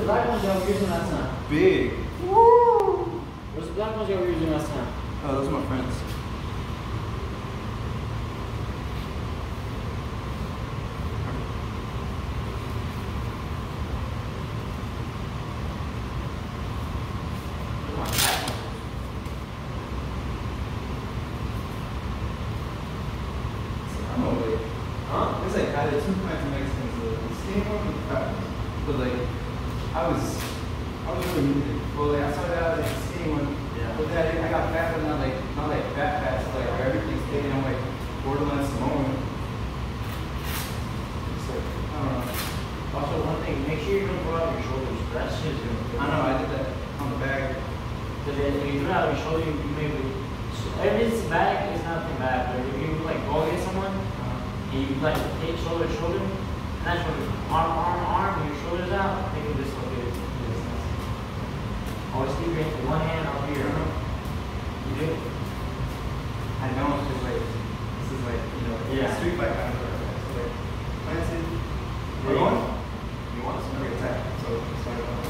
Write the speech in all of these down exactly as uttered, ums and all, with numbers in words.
black ones y'all were using last time? Big. Woo! Where's the black ones y'all were using last time? Oh, those are my friends. Huh? There's like either two kinds of Mexicans, the skinny one and the fat one. But like, I was, I was really needed. Well, like I started out like the skinny one, Yeah. but then I, I got fat, but not like, not like fat fat. So like everything's taken. I'm like borderline Samoan. So I don't know. Also, one thing, make sure you don't go out your shoulders. That shit is gonna. I know I did that on the bag. Because when you do it out your shoulder, you you maybe. If it's back, it's nothing bad. But if you like go against someone, and you like take shoulder to shoulder, and that's when arm, arm, arm, and your shoulders out, they can dislocate it. Always keep your one hand up here. You do? I know it's just like this is like you know Yeah. street fight kind of stuff. So like planted. We're Yeah. going. You want some big attack? So start off.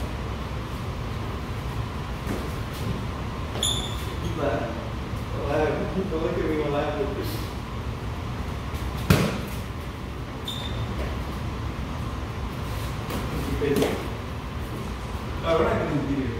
Keep laughing. Laugh. Don't look at me and laugh with this. Crazy. Oh, we're not going to do it.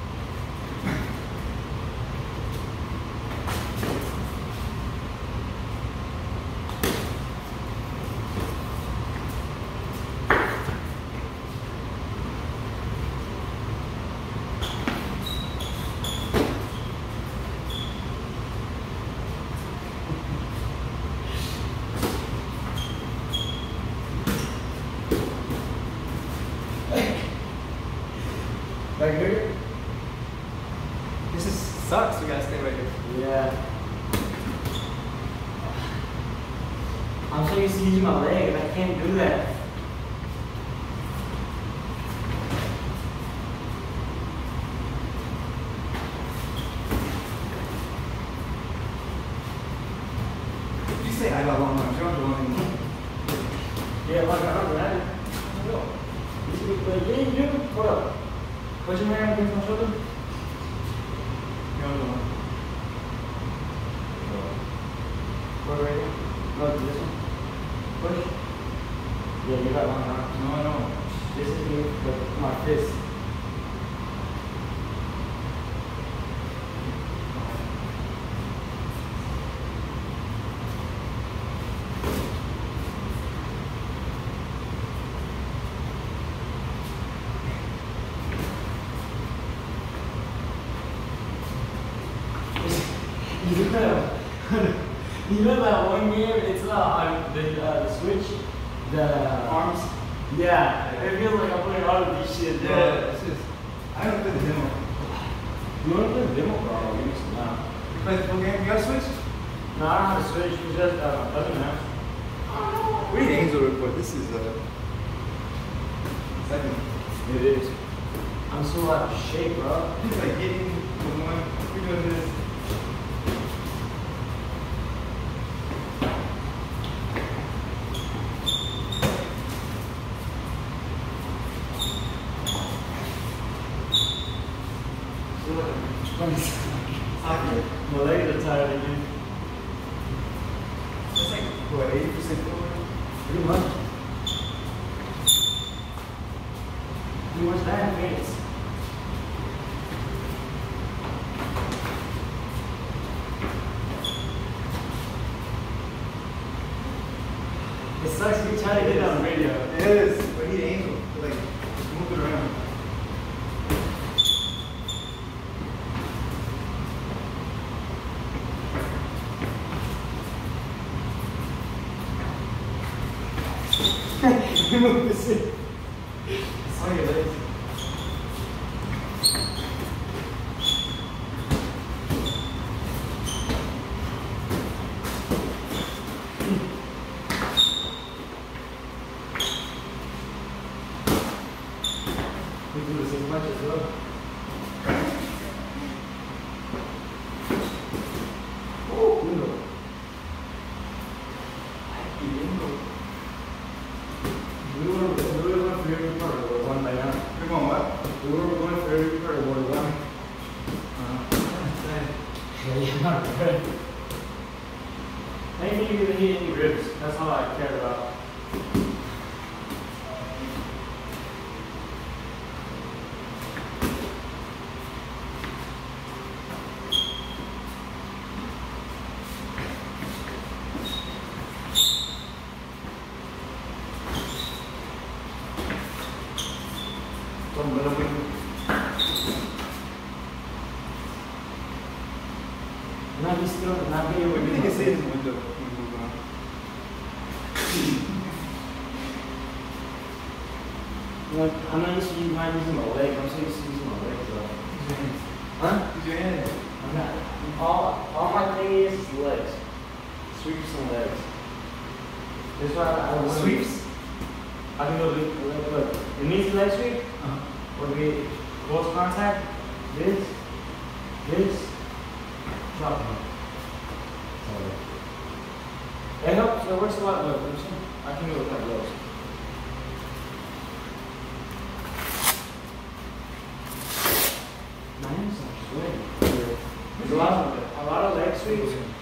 Back here? This is sucks. We gotta stay right here. Yeah. I'm so used to using my leg, and I can't do that. You say I got long arms. You don't have long arms. Yeah, like I don't know. No. You see what yeah, you do? Hold up. Put your hand against my shoulder. You don't have long Put it right here. No, this one. Push. Yeah, you got one arm. No, I don't. This is me, but my fist. You know, you know that one game? It's uh, on the, uh, the Switch, the Arms? Yeah, it feels like I'm playing all of these shit. Bro. Yeah, it's just. I don't play the demo. You want to play the demo, bro? Give me some now. You play the full game? You got a Switch? No, I don't have a Switch. It's just uh, doesn't have. We need Angel report. This is uh. Second. It is. I'm so out of shape, bro. He's like hitting with one. We're doing this. Soccer. My legs are tired again. That's like what, eighty percent forward? Pretty much. Pretty much that face. It sucks to be trying to get it on radio. It is, but he Angel. Like, just move it around. Move this in. It's on your legs. We do the same punch as well. Oh, lindo. Ay, qué lindo. We were, we were one for every part, or one by now. You're going what? Anything you can hit any ribs. That's all I care about. Some little bit. Not be still, not be able What to do you do think it my says face. window when we move on? Like, I'm not used to using, not using my leg. I'm so used to using my legs though. Huh? Use your hand. I'm not. All, all my thing is is legs. Sweeps and legs. That's why I, I Sweeps? I can go do, look, look. It means leg sweep. Uh-huh. Would be close contact. This. This. Drop it. It helps. It works a lot. Look, look, see? I can do it with my gloves. My hands are sweaty. There's a lot of a lot of leg sweeps.